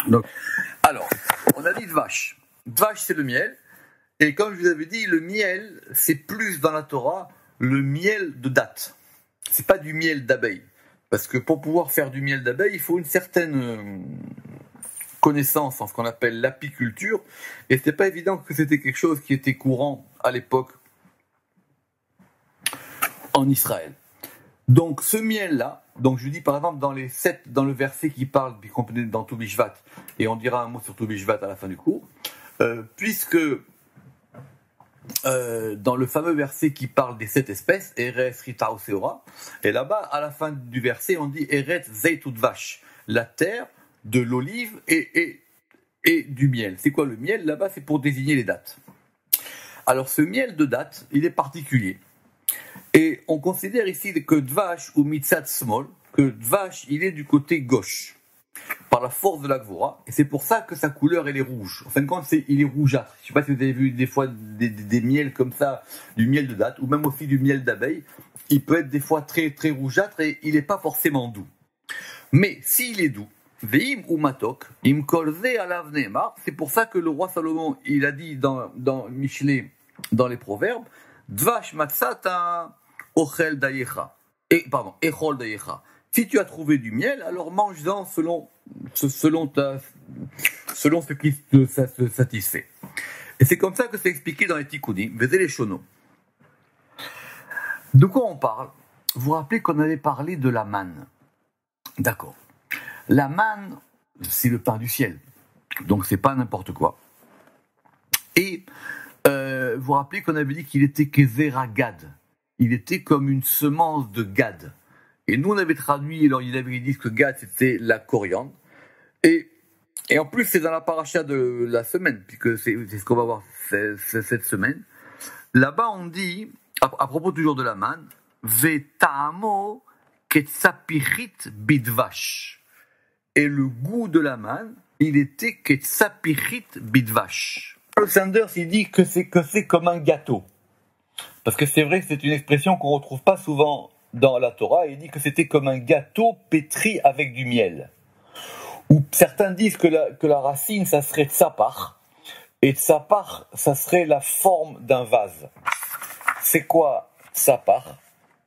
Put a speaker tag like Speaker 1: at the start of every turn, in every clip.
Speaker 1: Donc, alors, on a dit dvash. Dvash, c'est le miel. Et comme je vous avais dit, le miel, c'est plus dans la Torah le miel de date. C'est pas du miel d'abeille. Parce que pour pouvoir faire du miel d'abeille, il faut une certaine connaissance en ce qu'on appelle l'apiculture. Et c'était pas évident que c'était quelque chose qui était courant à l'époque en Israël. Donc ce miel-là, donc je dis par exemple dans le verset qui parle, qu'on connaît dans Tou Bishvat, et on dira un mot sur Tou Bishvat à la fin du cours, puisque dans le fameux verset qui parle des 7 espèces, Eretz, Rita, Oseora, et là-bas, à la fin du verset, on dit Eretz, Zeit ou Dvash, la terre de l'olive et du miel. C'est quoi le miel? Là-bas, c'est pour désigner les dates. Alors ce miel de date, il est particulier. Et on considère ici que Dvash ou Mitzat Smol, que Dvash, il est du côté gauche, par la force de la Gvora, et c'est pour ça que sa couleur, elle est rouge. En fin de compte, il est rougeâtre. Je ne sais pas si vous avez vu des fois des miels comme ça, du miel de date, ou même aussi du miel d'abeille. Il peut être des fois très, très rougeâtre, et il n'est pas forcément doux. Mais s'il est doux, Veim ou Matok, im kolze alav neemar, c'est pour ça que le roi Salomon, il a dit dans Michelet, dans les Proverbes, Dvash matzata ochel dayecha. Echol dayecha. Si tu as trouvé du miel, alors mange-en selon ce qui te satisfait. Et c'est comme ça que c'est expliqué dans les Tikkunim, Vezé les Shono. De quoi on parle? Vous vous rappelez qu'on avait parlé de la manne. D'accord. La manne, c'est le pain du ciel. Donc c'est pas n'importe quoi. Et vous vous rappelez qu'on avait dit qu'il était Kezera Gad. Il était comme une semence de Gad. Et nous on avait traduit, alors il avait dit que Gad c'était la coriandre. Et en plus c'est dans la paracha de la semaine, puisque c'est ce qu'on va voir cette semaine. Là-bas on dit, à propos toujours de la manne, Veta'amo ketsapichit bidvash. Et le goût de la manne, il était ketsapichit bidvash. Le Sanders, il dit que c'est comme un gâteau. Parce que c'est vrai que c'est une expression qu'on ne retrouve pas souvent dans la Torah. Il dit que c'était comme un gâteau pétri avec du miel. Ou certains disent que la racine, ça serait tsapar. Et tsapar, ça serait la forme d'un vase. C'est quoi tsapar?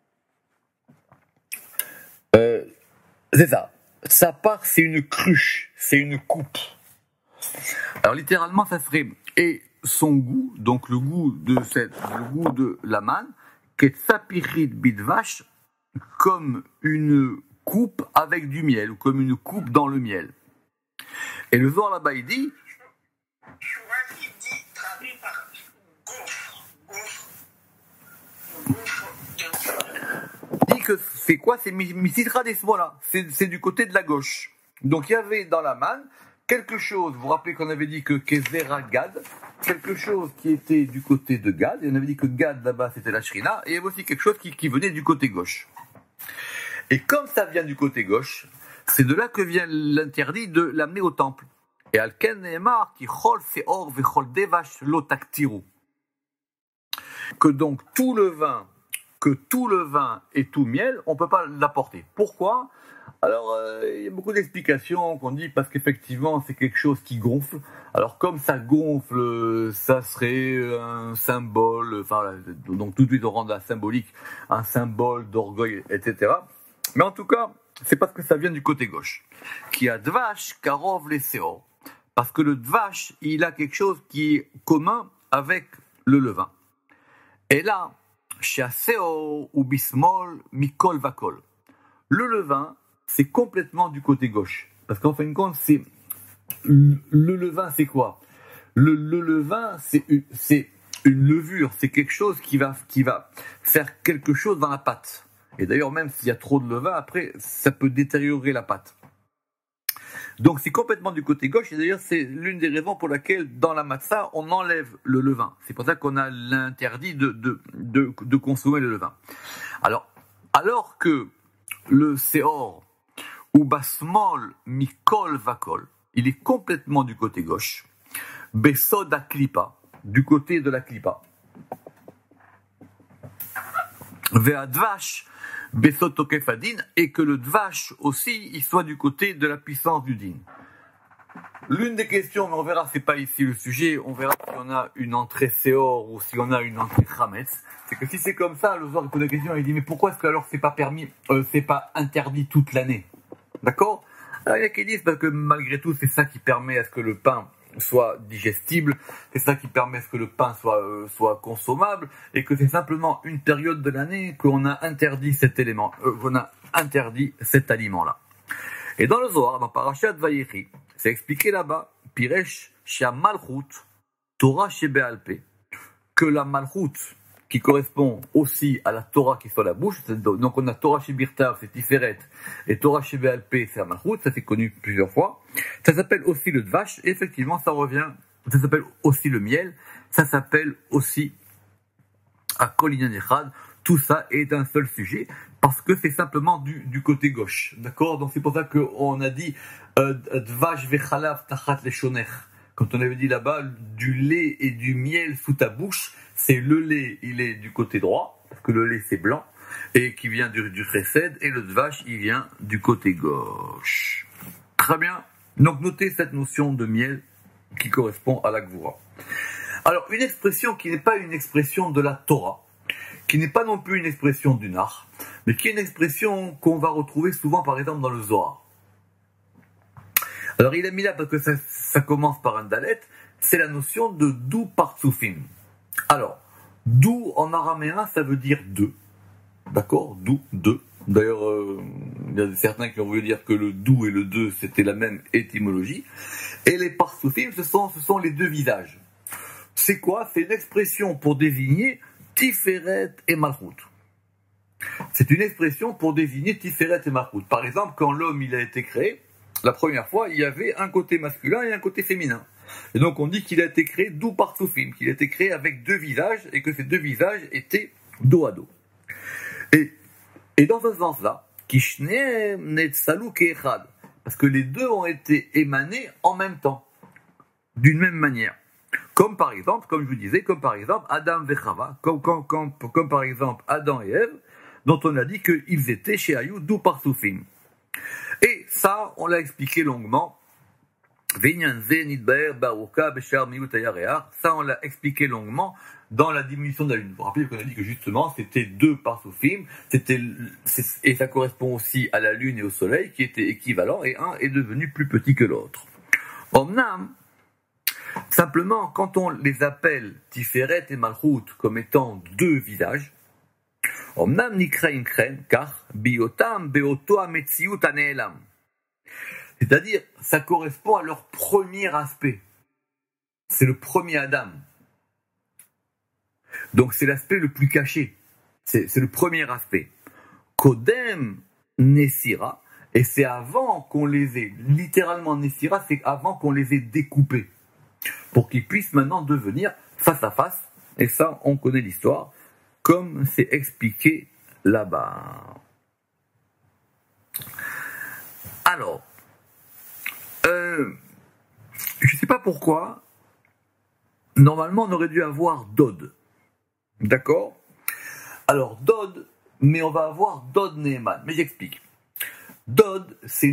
Speaker 1: C'est ça. Tsapar, c'est une cruche, c'est une coupe. Alors littéralement, ça serait et son goût, donc le goût de la manne, ketsapichit bidvash, comme une coupe avec du miel, ou comme une coupe dans le miel. Et le Zohar là-bas, il dit,
Speaker 2: traduit par
Speaker 1: dit que c'est quoi? C'est Misitra des voilà, c'est du côté de la gauche. Donc il y avait dans la manne quelque chose, vous vous rappelez qu'on avait dit que Kezera Gad, quelque chose qui était du côté de Gad, et on avait dit que Gad là-bas c'était la Shrina, et il y avait aussi quelque chose qui venait du côté gauche. Et comme ça vient du côté gauche, c'est de là que vient l'interdit de l'amener au temple. Et Alken Neemar qui chol seor vechol devash lo taktiru. Que donc tout le vin et tout miel, on ne peut pas l'apporter. Pourquoi? Alors, il y a beaucoup d'explications qu'on dit parce qu'effectivement, c'est quelque chose qui gonfle. Alors, comme ça gonfle, ça serait un symbole, enfin, donc tout de suite on rend la symbolique, un symbole d'orgueil, etc. Mais en tout cas, c'est parce que ça vient du côté gauche. Qui a dvash, karov, les seor. Parce que le dvash, il a quelque chose qui est commun avec le levain. Et là, chez Aseo ou Bismol, Mikol Vakol. Le levain, c'est complètement du côté gauche. Parce qu'en fin de compte, le levain, c'est quoi? Le levain, c'est une levure, c'est quelque chose qui va faire quelque chose dans la pâte. Et d'ailleurs, même s'il y a trop de levain, après, ça peut détériorer la pâte. Donc c'est complètement du côté gauche, et d'ailleurs c'est l'une des raisons pour laquelle dans la matzah on enlève le levain. C'est pour ça qu'on a l'interdit de consommer le levain. Alors que le seor ou basmol mikol vakol, il est complètement du côté gauche. Besod aklipa, du côté de la klipa. Ve'advash besod tokef adin, et que le dvash aussi il soit du côté de la puissance du din. L'une des questions, mais on verra, c'est pas ici le sujet, on verra si on a une entrée Seor ou si on a une entrée Chametz. C'est que si c'est comme ça, le soir il pose la question, il dit mais pourquoi est-ce que alors c'est pas permis, c'est pas interdit toute l'année? D'accord? Alors il y a qui disent parce que malgré tout c'est ça qui permet à ce que le pain soit digestible, c'est ça qui permet à ce que le pain soit consommable et que c'est simplement une période de l'année qu'on a interdit cet élément, qu'on a interdit cet aliment-là. Et dans le Zohar, dans Parashat Vayechi, c'est expliqué là-bas, Piresh Shia Malchut, Torah Shebe'alpe, que la Malchut, qui correspond aussi à la Torah qui est sur la bouche, donc on a Torah Shebirtav, c'est Tiferet, et Torah Shebe'alpe, c'est la Malchut, ça c'est connu plusieurs fois. Ça s'appelle aussi le Dvash, et effectivement ça revient, ça s'appelle aussi le miel, ça s'appelle aussi à Kolinan Echad. Tout ça est un seul sujet, parce que c'est simplement du côté gauche. D'accord? Donc c'est pour ça qu'on a dit Dvash vechalav tachat leshoner. Quand on avait dit là-bas du lait et du miel sous ta bouche, c'est le lait, il est du côté droit, parce que le lait c'est blanc, et qui vient du chesed, et le dvash, il vient du côté gauche. Très bien. Donc notez cette notion de miel qui correspond à la Gvura. Alors une expression qui n'est pas une expression de la Torah, qui n'est pas non plus une expression du Nar, mais qui est une expression qu'on va retrouver souvent par exemple dans le Zohar. Alors il a mis là parce que ça commence par un dalet, c'est la notion de dou partsufim. Alors, dou en araméen ça veut dire deux, d'accord? Dou, deux. D'ailleurs, il y a certains qui ont voulu dire que le dou et le deux c'était la même étymologie. Et les partsufim ce sont les deux visages. C'est quoi? C'est une expression pour désigner Tiferet et Malchut. C'est une expression pour désigner Tiferet et Malchut. Par exemple, quand l'homme il a été créé, la première fois, il y avait un côté masculin et un côté féminin. Et donc on dit qu'il a été créé d'où partsufim, qu'il a été créé avec deux visages et que ces deux visages étaient dos à dos. Et dans ce sens-là, Kishneem netsalu keechad, parce que les deux ont été émanés en même temps, d'une même manière. Comme par exemple, comme je vous disais, comme par exemple Adam et Chava, comme par exemple Adam et Ève, dont on a dit qu'ils étaient chez Ayou d'où partsufim. Et ça, on l'a expliqué longuement. Ça, on l'a expliqué longuement dans la diminution de la lune. Vous vous rappelez qu'on a dit que justement, c'était deux partsufim, et ça correspond aussi à la lune et au soleil, qui étaient équivalents, et un est devenu plus petit que l'autre. Omnam, simplement, quand on les appelle Tiferet et Malchut comme étant deux visages, Omnam nikreim kren, car biotam beoto ametziut aneelam. C'est-à-dire, ça correspond à leur premier aspect. C'est le premier Adam. Donc c'est l'aspect le plus caché. C'est le premier aspect. Kodem Nessira, et c'est avant qu'on les ait, littéralement Nessira, c'est avant qu'on les ait découpés, pour qu'ils puissent maintenant devenir face à face. Et ça, on connaît l'histoire, comme c'est expliqué là-bas. Alors, je ne sais pas pourquoi, normalement on aurait dû avoir Dod. D'accord? Alors Dod, mais on va avoir Dod Neeman. Mais j'explique. Dod, c'est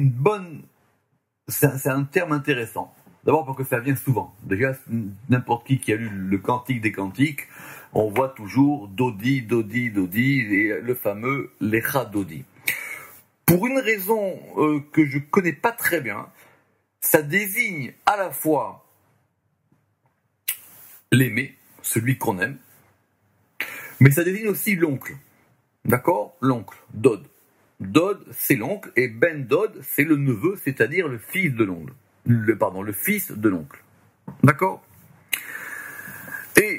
Speaker 1: un terme intéressant. D'abord parce que ça vient souvent. Déjà, n'importe qui a lu le Cantique des Cantiques, on voit toujours Dodi, Dodi, Dodi, et le fameux Lecha Dodi. Pour une raison que je ne connais pas très bien, ça désigne à la fois l'aimé, celui qu'on aime, mais ça désigne aussi l'oncle. D'accord? L'oncle, Dod. Dod, c'est l'oncle, et Ben Dod, c'est le neveu, c'est-à-dire le fils de l'oncle. Le fils de l'oncle. D'accord? Et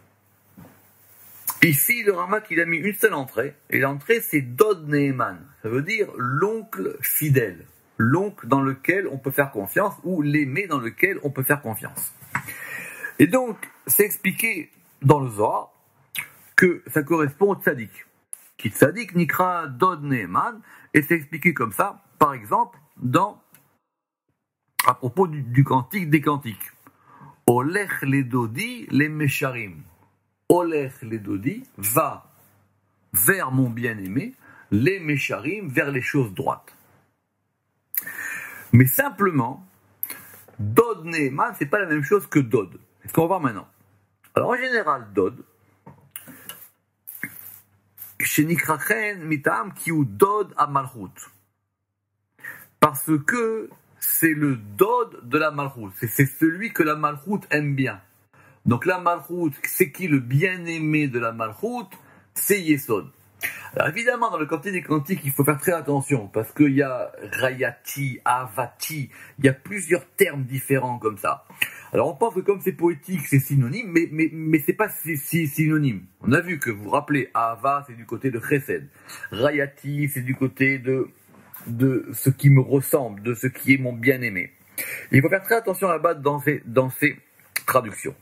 Speaker 1: ici, le Ramak, il a mis une seule entrée, et l'entrée, c'est Dod Neeman. Ça veut dire l'oncle fidèle. L'oncle dans lequel on peut faire confiance, ou l'aimé dans lequel on peut faire confiance. Et donc, c'est expliqué dans le Zohar que ça correspond au tzaddik. Qui tzaddik nikra Dod Neeman, et c'est expliqué comme ça, par exemple, à propos du Cantique des Cantiques. Olech le Dodi le Mesharim. Olech le Dodi va vers mon bien-aimé, les Mesharim vers les choses droites. Mais simplement, Dod Neeman, c'est pas la même chose que Dod. C'est ce qu'on va voir maintenant. Alors en général, Dod, chez Nikrachen, Mitam, qui ou Dod à Malchut. Parce que c'est le Dod de la Malchut. C'est celui que la Malchut aime bien. Donc la Malchut, c'est qui le bien-aimé de la Malchut? C'est Yesod. Alors évidemment, dans le Cantique des Cantiques, il faut faire très attention, parce qu'il y a Rayati, Avati, il y a plusieurs termes différents comme ça. Alors on pense que comme c'est poétique, c'est synonyme, mais c'est pas si synonyme. On a vu que vous vous rappelez, Ava, c'est du côté de Chesed. Rayati, c'est du côté de ce qui me ressemble, de ce qui est mon bien-aimé. Il faut faire très attention là-bas dans ces traductions.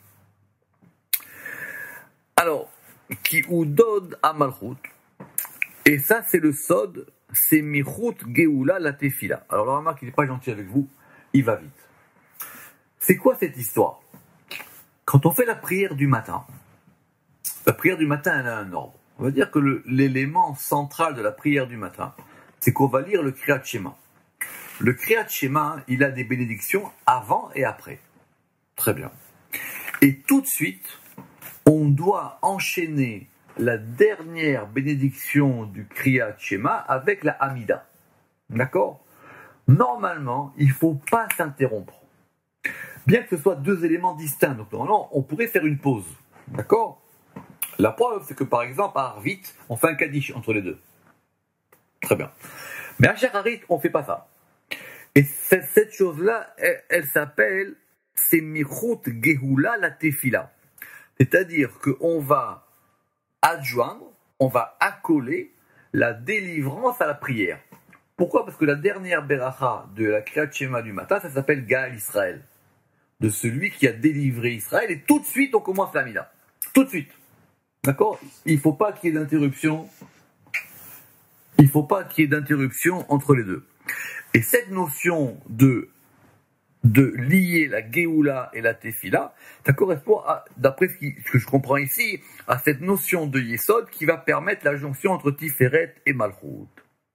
Speaker 1: Alors, qui ou Dod à Malchut, et ça c'est le Sod, c'est Michut Geoula la Tefila. Alors la remarque, il n'est pas gentil avec vous, il va vite. C'est quoi cette histoire? Quand on fait la prière du matin, elle a un ordre. On va dire que l'élément central de la prière du matin, c'est qu'on va lire le Kriyat Shema. Le Kriyat Shema, il a des bénédictions avant et après. Très bien. Et tout de suite, on doit enchaîner la dernière bénédiction du Kriyat Shema avec la Hamida. D'accord? Normalement, il ne faut pas s'interrompre. Bien que ce soit deux éléments distincts. Donc normalement, on pourrait faire une pause. D'accord? La preuve, c'est que par exemple, à Arvit, on fait un Kaddish entre les deux. Très bien. Mais à Shacharit, on ne fait pas ça. Et cette chose-là, elle s'appelle Semichut Geoula la Tefila. C'est-à-dire qu'on va adjoindre, on va accoler la délivrance à la prière. Pourquoi? Parce que la dernière beracha de la Kriyat Shema du matin, ça s'appelle Gaal Israël. De celui qui a délivré Israël. Et tout de suite, on commence la Mida. Tout de suite. D'accord? Il ne faut pas qu'il y ait d'interruption. Il ne faut pas qu'il y ait d'interruption entre les deux. Et cette notion de lier la Géoula et la Tefila, ça correspond, d'après ce que je comprends ici, à cette notion de Yesod qui va permettre la jonction entre Tiferet et Malchut.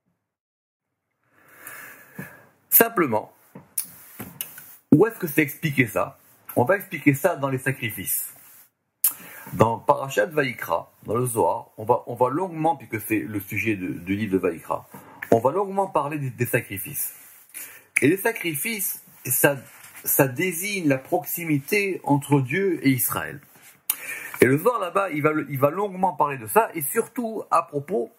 Speaker 1: Simplement, où est-ce que c'est expliqué ça? On va expliquer ça dans les sacrifices. Dans Parashat Vayikra, dans le Zohar, on va longuement, puisque c'est le sujet du livre de Vayikra, on va longuement parler des sacrifices. Et les sacrifices, ça désigne la proximité entre Dieu et Israël. Et le Zohar là-bas, il va longuement parler de ça, et surtout à propos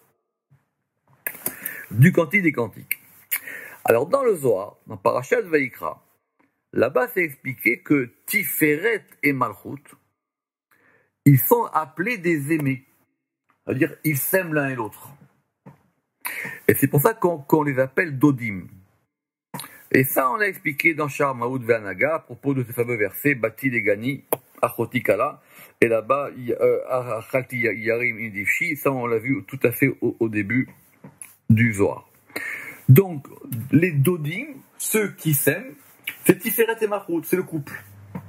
Speaker 1: du Cantique des Cantiques. Alors dans le Zohar, dans Parashat Vayikra, là-bas c'est expliqué que Tiferet et Malchut, ils sont appelés des aimés. C'est-à-dire, ils s'aiment l'un et l'autre. Et c'est pour ça qu'on les appelle Dodim. Et ça, on l'a expliqué dans Shar Maoud Ve'anaga à propos de ce fameux verset Bati Legani, Achoti Kala. Et là-bas, Achalti Yarim Indifshi, ça on l'a vu tout à fait au début du Zohar. Donc, les Dodim, ceux qui s'aiment, c'est Tiferet et Malchut, c'est le couple.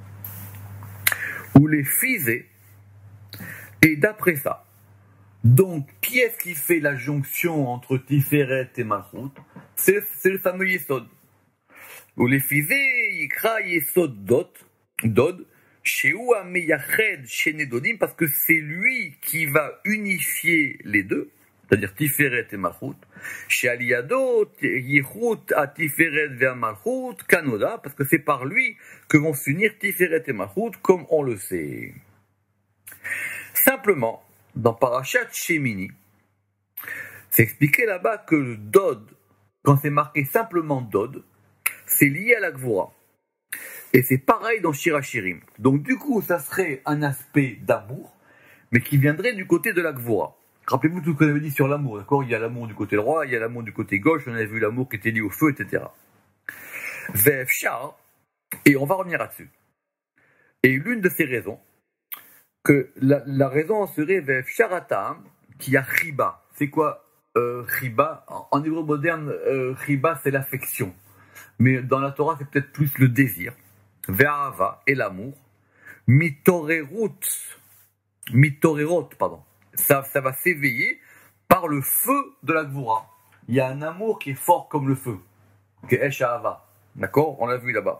Speaker 1: Ou les Fizé. Et d'après ça, donc, qui est-ce qui fait la jonction entre Tiferet et Malchut? C'est le fameux Yesod. Ou les Fizé, Yikra Yesod Dod, Shehu Ameyached Shene Dodim, parce que c'est lui qui va unifier les deux, c'est-à-dire Tiferet et Malchut. Chez Aliyado, Yichut à Tiferet vers Malchut, Kanoda, parce que c'est par lui que vont s'unir Tiferet et Malchut, comme on le sait. Simplement, dans Parashat Shemini, c'est expliqué là-bas que le Dod, quand c'est marqué simplement Dod, c'est lié à la Gvura. Et c'est pareil dans Shir HaShirim. Donc du coup, ça serait un aspect d'amour, mais qui viendrait du côté de la Gvura. Rappelez-vous tout ce qu'on avait dit sur l'amour, d'accord? Il y a l'amour du côté droit, il y a l'amour du côté gauche, on avait vu l'amour qui était lié au feu, etc. Ve'efshar, et on va revenir là-dessus. Et l'une de ces raisons, que la raison serait Ve'efsharatam, qui a Chiba. C'est quoi Chiba? En hébreu moderne, Chiba c'est l'affection. Mais dans la Torah, c'est peut-être plus le désir. Ve'ahava et l'amour. Mitorerot, pardon. Ça va s'éveiller par le feu de la Gvura. Il y a un amour qui est fort comme le feu, qui est Esh Ahava. D'accord? On l'a vu là-bas,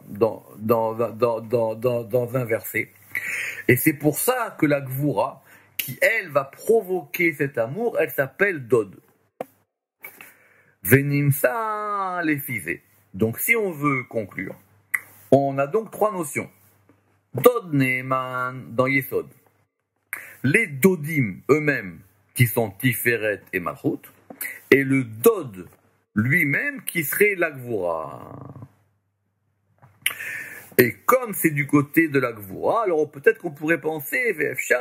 Speaker 1: dans un verset. Et c'est pour ça que la Gvura, qui elle va provoquer cet amour, elle s'appelle Dod. Venimsa les fisés. Donc si on veut conclure, on a donc trois notions. Dod Neeman dans Yesod. Les Dodim eux-mêmes, qui sont Tiferet et Malchut, et le Dod lui-même qui serait la Gvura. Et comme c'est du côté de la Gvura, alors peut-être qu'on pourrait penser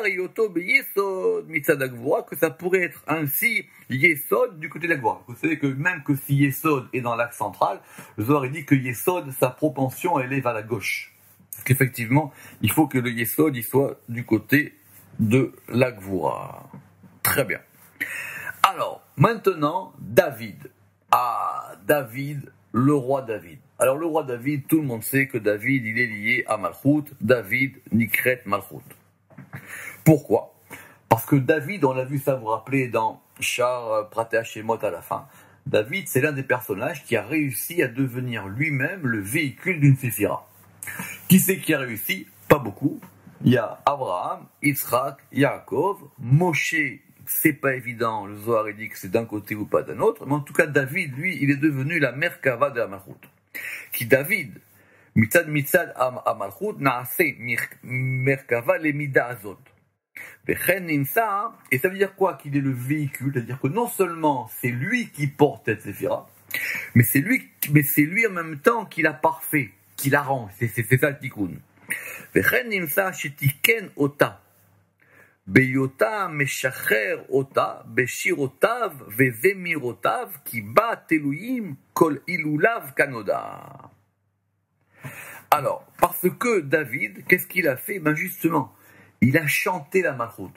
Speaker 1: que ça pourrait être ainsi Yesod du côté de la Gvura. Vous savez que même que si Yesod est dans l'axe central, le Zohar dit que Yesod, sa propension, elle est vers la gauche. Parce qu'effectivement, il faut que le Yesod il soit du côté de la Gvura. Très bien. Alors, maintenant, David. Ah, David, le roi David. Alors, le roi David, tout le monde sait que David, il est lié à Malchut. David, Nikret, Malchut. Pourquoi? Parce que David, on l'a vu ça, vous rappelez, dans Char Pratea Shemot à la fin. David, c'est l'un des personnages qui a réussi à devenir lui-même le véhicule d'une séphira. Qui c'est qui a réussi? Pas beaucoup. Il y a Abraham, Yitzhak, Yaakov, Moshe. C'est pas évident, le Zohar dit que c'est d'un côté ou pas d'un autre, mais en tout cas David, lui, il est devenu la Merkava de la Malchut. Qui David, mitzad Malchut, naase Merkava le mida azot. Et ça veut dire quoi? Qu'il est le véhicule, c'est-à-dire que non seulement c'est lui qui porte cette séphira, mais c'est lui en même temps qui la parfait, qui la rend, c'est ça le tikkun. Vechen nimsa shetiken ota. Beyota meshacher ota, beshirotav, vezemirotav, ki bat Elohim, kol ilulav kanoda. Alors, parce que David, qu'est-ce qu'il a fait? Ben justement, il a chanté la Malchut.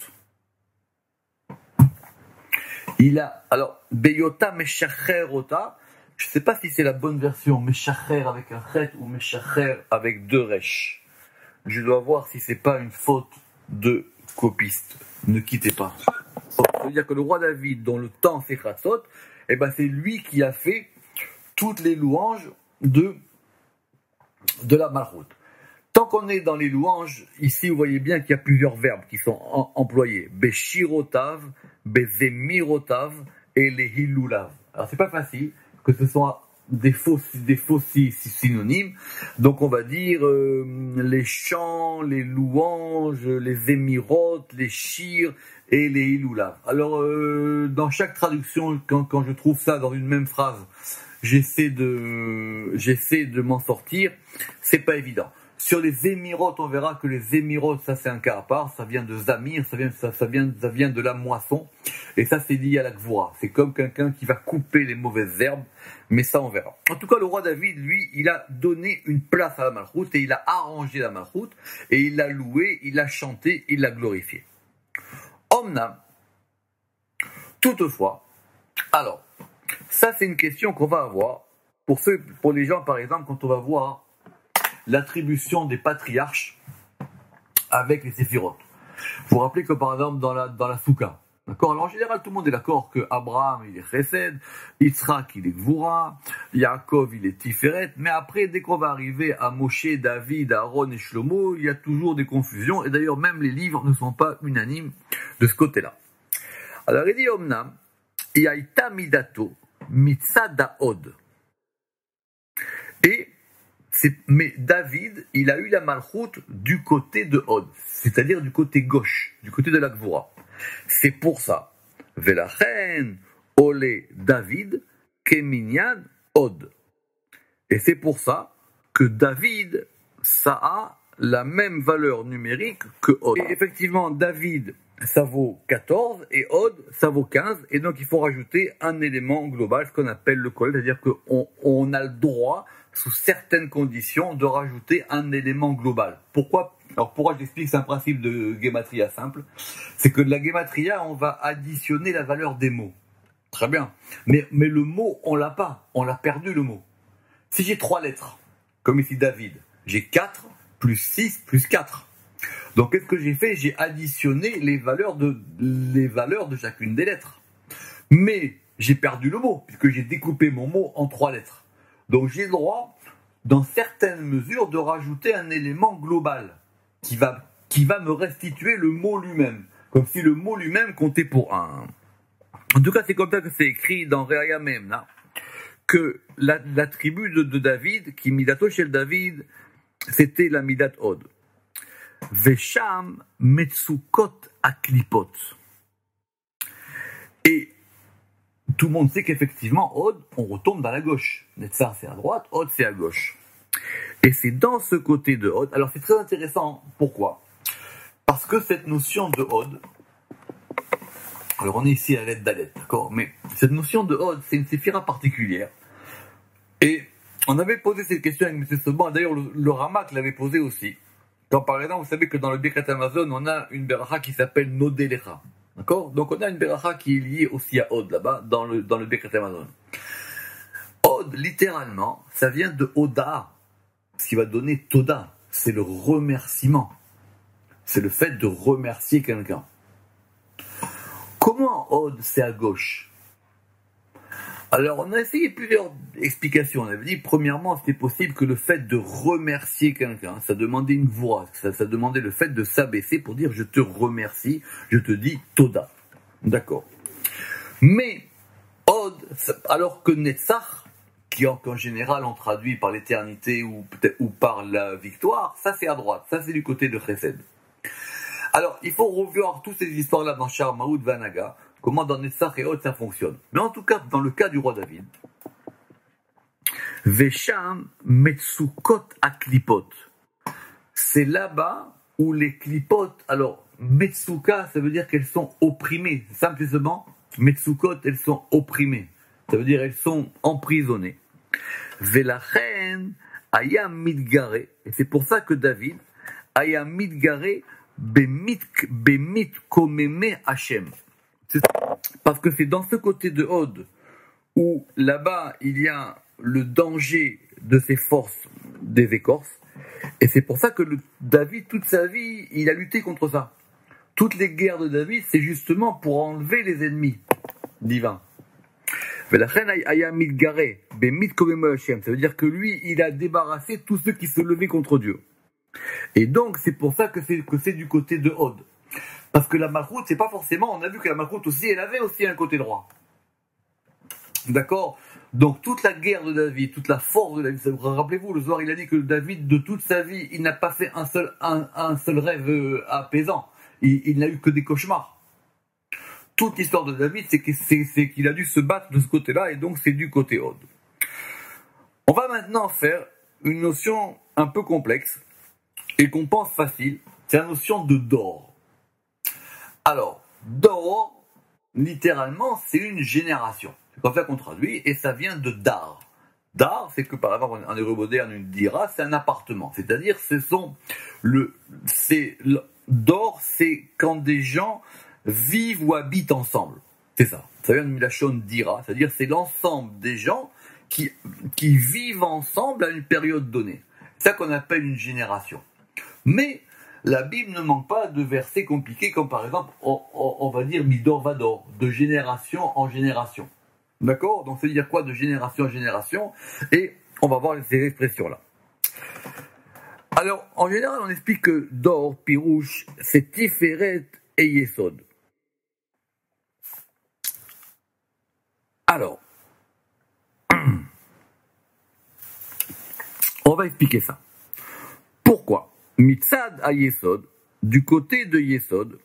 Speaker 1: Alors, Beyota meshacher ota, je ne sais pas si c'est la bonne version, meshacher avec un chet ou meshacher avec deux resh. Je dois voir si c'est pas une faute de copiste. Ne quittez pas. Ça veut dire que le roi David, dont le temps c'est Chatzot, eh ben c'est lui qui a fait toutes les louanges de la Malchut. Tant qu'on est dans les louanges, ici vous voyez bien qu'il y a plusieurs verbes qui sont employés. Beshirotav, Bezemirotav et les Hilulav. Alors c'est pas facile que ce soit des faux synonymes. Donc on va dire les chants, les louanges, les émirotes, les shirs et les ilulav. Alors dans chaque traduction, quand je trouve ça dans une même phrase, j'essaie de m'en sortir. C'est pas évident. Sur les émirotes, on verra que les émirotes, ça c'est un cas à part, ça vient de Zamir, ça vient de la moisson, et ça c'est lié à la Gvura. C'est comme quelqu'un qui va couper les mauvaises herbes, mais ça on verra. En tout cas, le roi David, lui, il a donné une place à la Malchut, et il a arrangé la Malchut, et il l'a loué, il l'a chanté, il l'a glorifié. Omnam, toutefois, alors, ça c'est une question qu'on va avoir, pour les gens par exemple, quand on va voir l'attribution des patriarches avec les séphirotes. Vous vous rappelez que par exemple dans la Souka, d'accord? Alors en général tout le monde est d'accord que Abraham il est Chesed, Yitzhak il est Gvura, Yaakov il est Tiferet, mais après dès qu'on va arriver à Moshe, David, Aaron et Shlomo, il y a toujours des confusions et d'ailleurs même les livres ne sont pas unanimes de ce côté-là. Alors il dit Omnam, Yaita Midato, Mitzadaod. Mais David, il a eu la Malchut du côté de Od, c'est-à-dire du côté gauche, du côté de la Gvura. C'est pour ça. Velachen ole David keminyan Od. Et c'est pour ça que David, ça a la même valeur numérique que Od. Et effectivement, David, ça vaut 14 et Od, ça vaut 15. Et donc, il faut rajouter un élément global, ce qu'on appelle le kol, c'est-à-dire qu'on a le droit sous certaines conditions, de rajouter un élément global. Pourquoi? Alors pourquoi j'explique? C'est un principe de Gematria simple. C'est que de la Gematria, on va additionner la valeur des mots. Très bien. Mais le mot, on l'a pas. On l'a perdu, le mot. Si j'ai 3 lettres, comme ici David, j'ai 4, plus 6, plus 4. Donc qu'est-ce que j'ai fait? J'ai additionné les valeurs de chacune des lettres. Mais j'ai perdu le mot, puisque j'ai découpé mon mot en 3 lettres. Donc j'ai le droit, dans certaines mesures, de rajouter un élément global qui va me restituer le mot lui-même, comme si le mot lui-même comptait pour un. En tout cas, c'est comme ça que c'est écrit dans Reaya Memna, que la tribu de David, qui midato shel David, c'était la midat Od. Vesham metzukot aklipot. Et tout le monde sait qu'effectivement, Od, on retombe dans la gauche. Netzar, c'est à droite, Od, c'est à gauche. Et c'est dans ce côté de Od. Alors, c'est très intéressant. Pourquoi? Parce que cette notion de Od, alors on est ici à l'aide d'Alet, d'accord? Mais cette notion de Od, c'est une séphira particulière. Et on avait posé cette question avec M. Soban, d'ailleurs le Ramak l'avait posé aussi. Quand par exemple, vous savez que dans le Birkat Amazon, on a une beracha qui s'appelle Nodelecha. D'accord? Donc on a une beracha qui est liée aussi à Od là-bas, dans le Birkat Amazon. Od, littéralement, ça vient de Oda, ce qui va donner Toda. C'est le remerciement. C'est le fait de remercier quelqu'un. Comment Od, c'est à gauche? Alors, on a essayé plusieurs explications. On avait dit, premièrement, c'était possible que le fait de remercier quelqu'un, ça demandait une voix, ça demandait le fait de s'abaisser pour dire je te remercie, je te dis Toda. D'accord. Mais, Od, alors que Netzach, qui en général on traduit par l'éternité ou par la victoire, ça c'est à droite, ça c'est du côté de Chesed. Alors, il faut revoir toutes ces histoires-là dans Shar Maoud Vanaga, comment dans Netzach et Od ça fonctionne. Mais en tout cas, dans le cas du roi David, Vesham Metsukot Aklipot, c'est là-bas où les klipot, alors Metsuka, ça veut dire qu'elles sont opprimées, simplement, Metsukot, elles sont opprimées, ça veut dire elles sont emprisonnées. Velachen Aya Midgare, et c'est pour ça que David, Aya Midgare, Bemit Komeme Hashem. Parce que c'est dans ce côté de Od où là-bas il y a le danger de ses forces des écorces, et c'est pour ça que David toute sa vie il a lutté contre ça. Toutes les guerres de David c'est justement pour enlever les ennemis divins. Ça veut dire que lui il a débarrassé tous ceux qui se levaient contre Dieu. Et donc, c'est pour ça que c'est du côté de Od. Parce que la Malchoute, c'est pas forcément, on a vu que la Malchoute aussi, elle avait aussi un côté droit. D'accord? Donc, toute la guerre de David, toute la force de David, rappelez-vous, le soir, il a dit que David, de toute sa vie, il n'a pas fait un seul rêve apaisant. Il n'a eu que des cauchemars. Toute l'histoire de David, c'est qu'il a dû se battre de ce côté-là, et donc c'est du côté Od. On va maintenant faire une notion un peu complexe, et qu'on pense facile, c'est la notion de Dor. Alors, Dor, littéralement, c'est une génération. C'est comme ça qu'on traduit, et ça vient de Dar. Dar, c'est que par exemple, en hébreu moderne, une dira, c'est un appartement. C'est-à-dire, Dor, c'est quand des gens vivent ou habitent ensemble. C'est ça. Ça vient de Milachon dira, c'est-à-dire c'est l'ensemble des gens qui vivent ensemble à une période donnée. C'est ça qu'on appelle une génération. Mais la Bible ne manque pas de versets compliqués comme par exemple, on va dire Midor Vador, de génération en génération. D'accord? Donc ça veut dire quoi de génération en génération? Et on va voir ces expressions-là. Alors, en général, on explique que Dor, Pirouche, c'est Tiferet et Yesod. Alors, on va expliquer ça. Pourquoi? Mitzad à Yesod, du côté de Yesod,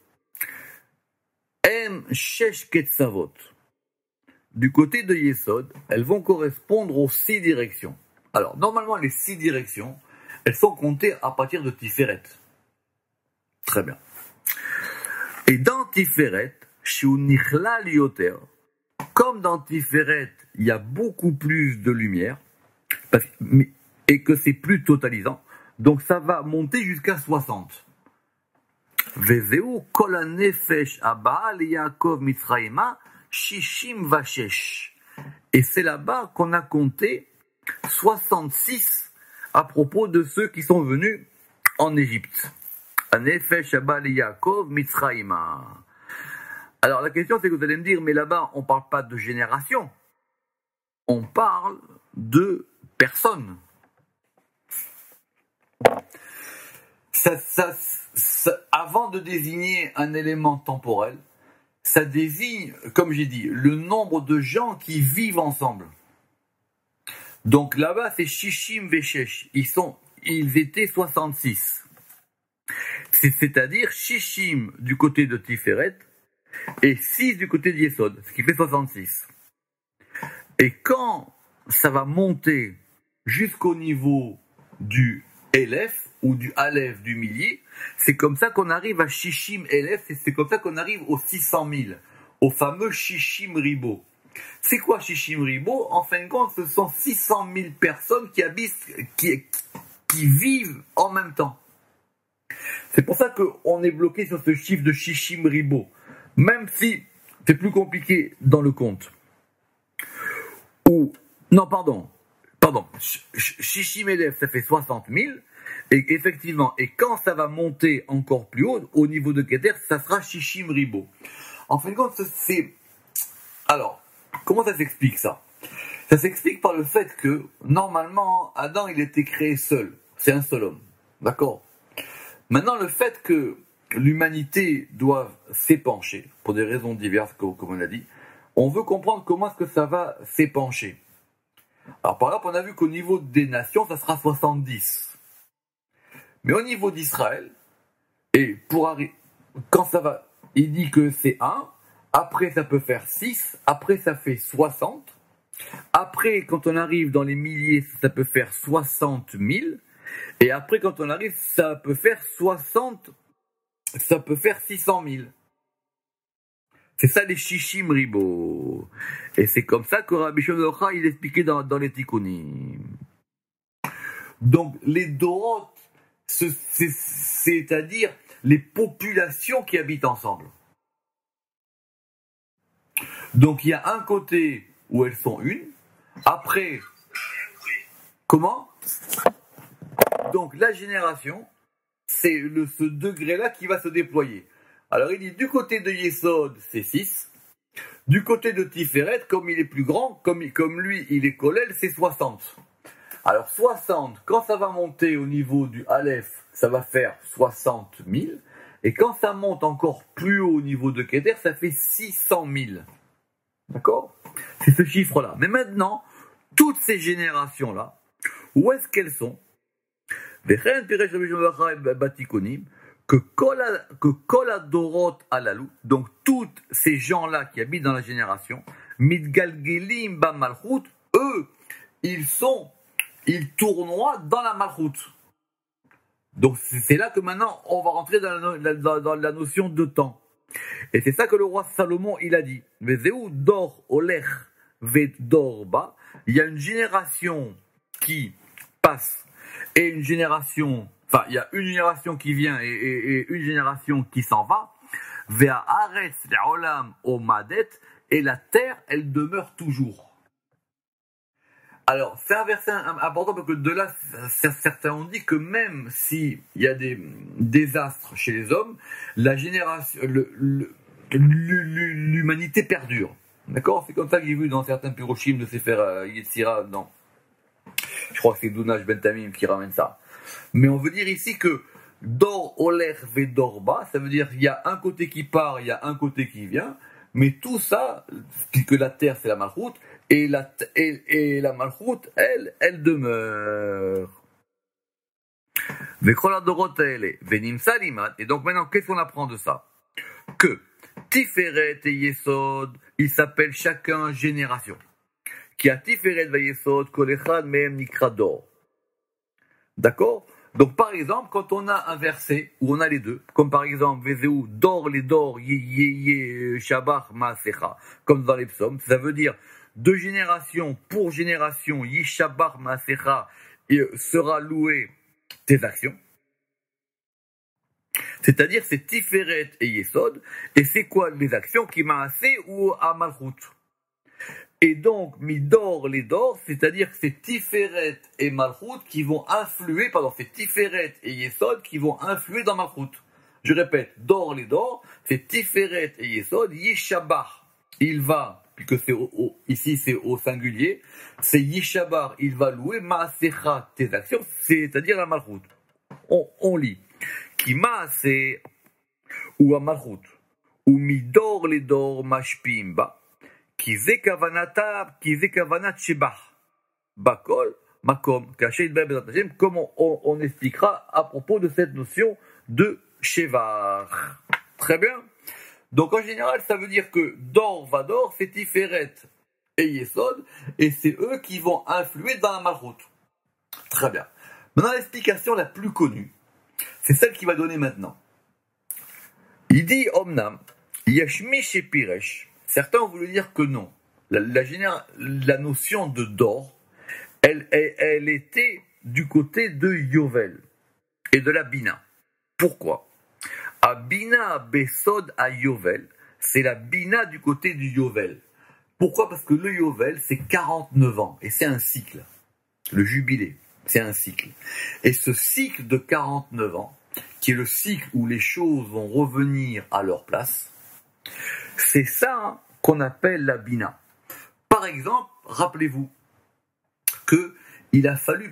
Speaker 1: Em Shesh Ketzavot. Du côté de Yesod, elles vont correspondre aux 6 directions. Alors, normalement, les 6 directions, elles sont comptées à partir de Tiferet. Très bien. Et dans Tiferet, Shu Nichla Lioter, comme dans Tiferet, il y a beaucoup plus de lumière, et que c'est plus totalisant, donc ça va monter jusqu'à 60. Vezeu kol hanefesh haba liYaakov Mitzrayima shishim vashesh. Et c'est là-bas qu'on a compté 66 à propos de ceux qui sont venus en Égypte. Hanefesh haba liYaakov Mitzrayima. Alors la question c'est que vous allez me dire, mais là-bas on ne parle pas de génération, on parle de personnes. avant de désigner un élément temporel, ça désigne, comme j'ai dit, le nombre de gens qui vivent ensemble. Donc là-bas, c'est Shishim Veshesh. Ils étaient 66. C'est-à-dire Shishim du côté de Tiferet et 6 du côté de Yesod, ce qui fait 66. Et quand ça va monter jusqu'au niveau du Elef ou du Aleph du millier, c'est comme ça qu'on arrive à Shishim Elef et c'est comme ça qu'on arrive aux 600 000, au fameux Shishim Ribo. C'est quoi Shishim Ribo? En fin de compte, ce sont 600 000 personnes qui habitent, qui vivent en même temps. C'est pour ça qu'on est bloqué sur ce chiffre de Shishim Ribo, même si c'est plus compliqué dans le compte. Shishim Elef, ça fait 60 000, et effectivement, et quand ça va monter encore plus haut, au niveau de Keter, ça sera Shishim Ribo. En fin de compte, c'est... Alors, comment ça s'explique ça? Ça s'explique par le fait que, normalement, Adam, il était créé seul. C'est un seul homme. D'accord? Maintenant, le fait que l'humanité doive s'épancher, pour des raisons diverses, comme on a dit, on veut comprendre comment est-ce que ça va s'épancher. Alors, par exemple, on a vu qu'au niveau des nations, ça sera 70. Mais au niveau d'Israël, et quand ça va, il dit que c'est 1, après ça peut faire 6, après ça fait 60, après quand on arrive dans les milliers, ça peut faire 60 000, et après quand on arrive, ça peut faire 600 000. C'est ça les Shishim Ribo. Et c'est comme ça que Rabbi Shimon il expliquait dans les Tikkunim. Donc les Dorot, c'est-à-dire les populations qui habitent ensemble. Donc il y a un côté où elles sont une, après, comment? Donc la génération, c'est ce degré-là qui va se déployer. Alors il dit du côté de Yesod, c'est 6, du côté de Tiferet, comme il est plus grand, comme lui il est Kolel, c'est 60. Alors 60, quand ça va monter au niveau du Aleph, ça va faire 60 000, et quand ça monte encore plus haut au niveau de Keter, ça fait 600 000. D'accord? C'est ce chiffre-là. Mais maintenant, toutes ces générations-là, où est-ce qu'elles sont? Que Kol Adorot Alalou, donc toutes ces gens-là qui habitent dans la génération, Midgalgelim Ba Malchut, eux, ils tournoient dans la Malchut. Donc c'est là que maintenant on va rentrer dans la notion de temps. Et c'est ça que le roi Salomon il a dit. Vezeu dor olech ved dorba. Il y a une génération qui passe et une génération, enfin il y a une génération qui vient et une génération qui s'en va. Vea aretz le'olam omadet, et la terre elle demeure toujours. Alors, c'est un verset important parce que de là, certains ont dit que même s'il y a des désastres chez les hommes, la génération, l'humanité perdure. D'accord? C'est comme ça que j'ai vu dans certains Puroshim de Sefer Yetzira, non. Je crois que c'est Dounaj Ben Tamim qui ramène ça. Mais on veut dire ici que Dor Oler ve Dorba, ça veut dire qu'il y a un côté qui part, il y a un côté qui vient, mais tout ça, puisque la terre c'est la Malchut, et la Malchut, elle demeure. Et donc maintenant, qu'est-ce qu'on apprend de ça? Que Tiferet et Yesod, ils s'appellent chacun génération. Qui a Tiferet ve Yesod, Kol Echad Mehem Nikra Dor. D'accord? Donc par exemple, quand on a un verset où on a les deux, comme par exemple Vezeu Dor les Dor Ye Shabach Maasecha, comme dans les psaumes, ça veut dire de génération pour génération, Yishabar Maasecha sera loué tes actions. C'est-à-dire c'est Tiferet et Yesod, et c'est quoi les actions qui Maasé ou à Malchut. Et donc, Midor les Dor, c'est-à-dire que c'est Tiferet et Malchut qui vont influer, c'est Tiferet et Yesod qui vont influer dans Malchut. Je répète, Dor les Dor, c'est Tiferet et Yesod, Yishabar, il va, puisque ici c'est au singulier, c'est Yishabar, il va louer Maasecha tes actions, c'est-à-dire la Malchut. On lit. Ki Maaseh ou Amalchut, ou Midor Ledor Mashpim Ba, Ki Ze Kavanat Shebach, Bakol, Makom, Kashet Bezrat Hashem, comme on expliquera à propos de cette notion de Shevar. Très bien. Donc en général, ça veut dire que Dor Vador, c'est Tiferet et Yesod, et c'est eux qui vont influer dans la Malchut. Très bien. Maintenant, l'explication la plus connue, c'est celle qu'il va donner maintenant. Il dit Omnam, Yashmi chez Piresh. Certains ont voulu dire que non. La notion de Dor, elle était du côté de Yovel et de la Bina. Pourquoi? A Bina Besod à Yovel, c'est la Bina du côté du Yovel. Pourquoi? Parce que le Yovel, c'est 49 ans, et c'est un cycle. Le jubilé, c'est un cycle. Et ce cycle de 49 ans, qui est le cycle où les choses vont revenir à leur place, c'est ça qu'on appelle la Bina. Par exemple, rappelez-vous que il a fallu,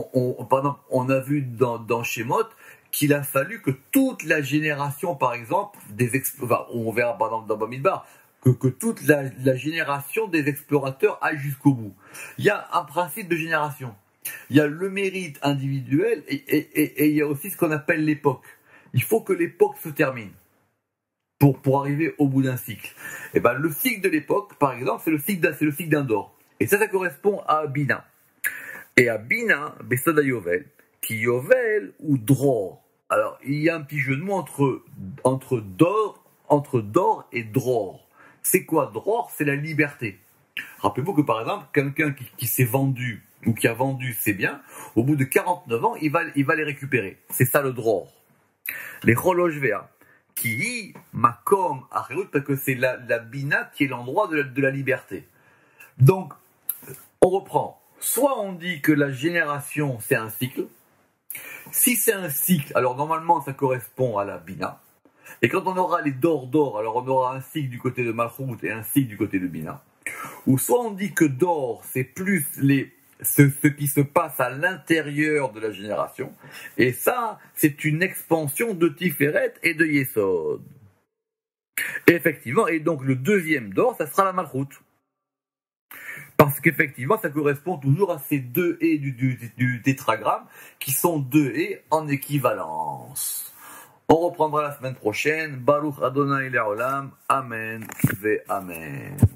Speaker 1: on a vu dans Shemot, qu'il a fallu que toute la génération, par exemple, on verra par exemple dans Bamidbar, que toute la génération des explorateurs aille jusqu'au bout. Il y a un principe de génération. Il y a le mérite individuel et il y a aussi ce qu'on appelle l'époque. Il faut que l'époque se termine pour arriver au bout d'un cycle. Et ben le cycle de l'époque, par exemple, c'est le cycle d'un Dor. Et ça correspond à Bina. Et à Bina, Besod Yovel, qui Yovel ou Dror. Alors, il y a un petit jeu de mots entre Dor et Dror. C'est quoi Dror? C'est la liberté. Rappelez-vous que par exemple, quelqu'un qui s'est vendu ou qui a vendu ses biens, au bout de 49 ans, il va les récupérer. C'est ça le Dror. Les Cholojvea, qui Makom Acheut, parce que c'est la Bina qui est l'endroit de la liberté. Donc, on reprend. Soit on dit que la génération, c'est un cycle. Si c'est un cycle, alors normalement, ça correspond à la Bina. Et quand on aura les Dor, alors on aura un cycle du côté de Malchut et un cycle du côté de Bina. Ou soit on dit que Dor, c'est plus ce qui se passe à l'intérieur de la génération. Et ça, c'est une expansion de Tiferet et de Yesod. Et effectivement, et donc le deuxième Dor, ça sera la Malchut. Parce qu'effectivement, ça correspond toujours à ces deux haies du tétragramme, qui sont deux haies en équivalence. On reprendra la semaine prochaine. Baruch Adonai Le'olam. Amen ve Amen.